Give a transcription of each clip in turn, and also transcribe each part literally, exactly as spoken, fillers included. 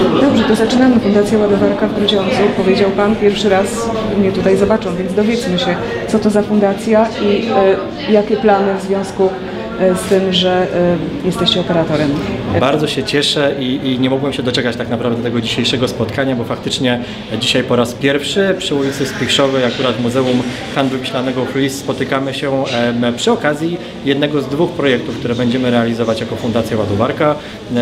Dobrze, to zaczynamy. Fundacja Ładowarka w Grudziądzu. Powiedział Pan, pierwszy raz mnie tutaj zobaczą, więc dowiedzmy się, co to za fundacja i y, jakie plany w związku z tym, że y, jesteście operatorem. Bardzo się cieszę i, i nie mogłem się doczekać tak naprawdę tego dzisiejszego spotkania, bo faktycznie dzisiaj po raz pierwszy przy ulicy Spichrzowej, akurat w Muzeum Handlu Wiślanego w Lis, spotykamy się e, przy okazji jednego z dwóch projektów, które będziemy realizować jako Fundacja Ładowarka.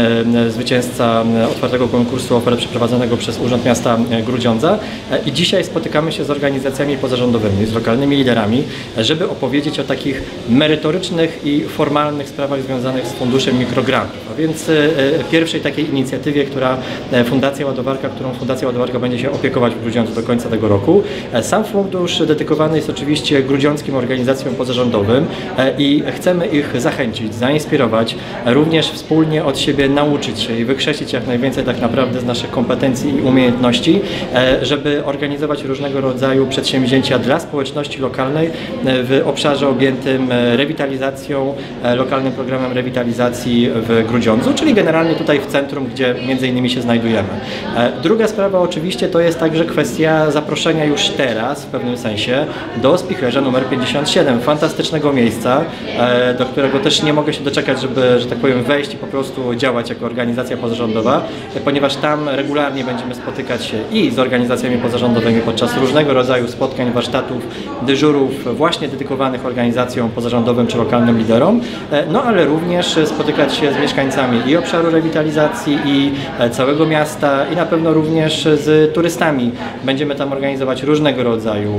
E, zwycięzca otwartego konkursu ofert przeprowadzonego przez Urząd Miasta Grudziądza. E, I dzisiaj spotykamy się z organizacjami pozarządowymi, z lokalnymi liderami, żeby opowiedzieć o takich merytorycznych i formalnych sprawach związanych z funduszem mikrograntów. A więc e, pierwszej takiej inicjatywie, która Fundacja Ładowarka, którą Fundacja Ładowarka będzie się opiekować w Grudziądzu do końca tego roku. E, sam fundusz dedykowany jest oczywiście grudziąckim organizacjom pozarządowym e, i chcemy ich zachęcić, zainspirować, również wspólnie od siebie nauczyć się i wykrzesić jak najwięcej tak naprawdę z naszych kompetencji i umiejętności, e, żeby organizować różnego rodzaju przedsięwzięcia dla społeczności lokalnej w obszarze objętym rewitalizacją, lokalnym programem rewitalizacji w Grudziądzu, czyli generalnie tutaj w centrum, gdzie między innymi się znajdujemy. Druga sprawa oczywiście to jest także kwestia zaproszenia już teraz w pewnym sensie do Spichlerza numer pięćdziesiąt siedem, fantastycznego miejsca, do którego też nie mogę się doczekać, żeby, że tak powiem, wejść i po prostu działać jako organizacja pozarządowa, ponieważ tam regularnie będziemy spotykać się i z organizacjami pozarządowymi podczas różnego rodzaju spotkań, warsztatów, dyżurów właśnie dedykowanych organizacjom pozarządowym czy lokalnym liderom, no ale również spotykać się z mieszkańcami i obszaru rewitalizacji, i całego miasta, i na pewno również z turystami. Będziemy tam organizować różnego rodzaju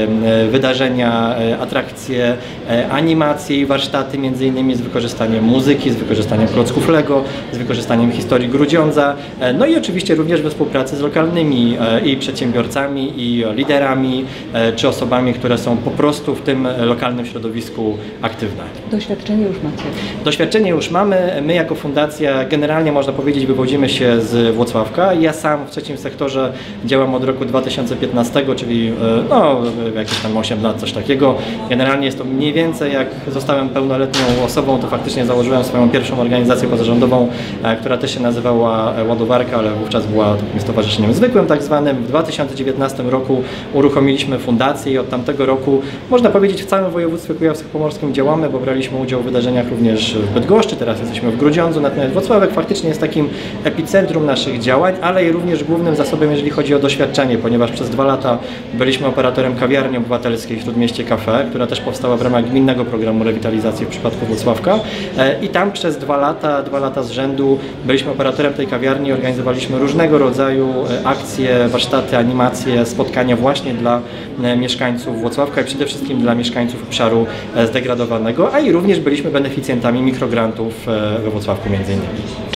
wydarzenia, atrakcje, animacje i warsztaty, między innymi z wykorzystaniem muzyki, z wykorzystaniem klocków Lego, z wykorzystaniem historii Grudziądza, no i oczywiście również we współpracy z lokalnymi i przedsiębiorcami, i liderami, czy osobami, które są po prostu w tym lokalnym środowisku aktywne. Doświadczenie już macie. Doświadczenie już mamy. My jako fundacja generalnie można powiedzieć wywodzimy się z Włocławka. Ja sam w trzecim sektorze działam od roku dwa tysiące piętnastego, czyli no jakieś tam osiem lat, coś takiego. Generalnie jest to mniej więcej jak zostałem pełnoletnią osobą, to faktycznie założyłem swoją pierwszą organizację pozarządową, która też się nazywała Ładowarka, ale wówczas była takim stowarzyszeniem zwykłym tak zwanym. W dwa tysiące dziewiętnastym roku uruchomiliśmy fundację i od tamtego roku można powiedzieć w całym województwie kujawsko-pomorskim działamy, bo braliśmy udział w wydarzeniach również w Bydgoszczy, teraz jesteśmy w Grudziądzu, natomiast Włocławek faktycznie jest takim epicentrum naszych działań, ale i również głównym zasobem, jeżeli chodzi o doświadczenie, ponieważ przez dwa lata byliśmy operatorem kawiarni obywatelskiej w Śródmieście Cafe, która też powstała w ramach gminnego programu rewitalizacji w przypadku Włocławka i tam przez dwa lata, dwa lata z rzędu byliśmy operatorem tej kawiarni i organizowaliśmy różnego rodzaju akcje, warsztaty, animacje, spotkania właśnie dla mieszkańców Włocławka i przede wszystkim dla mieszkańców obszaru zdegradowanego, a i również byliśmy beneficjentami mikrograntów we Włocławku między innymi.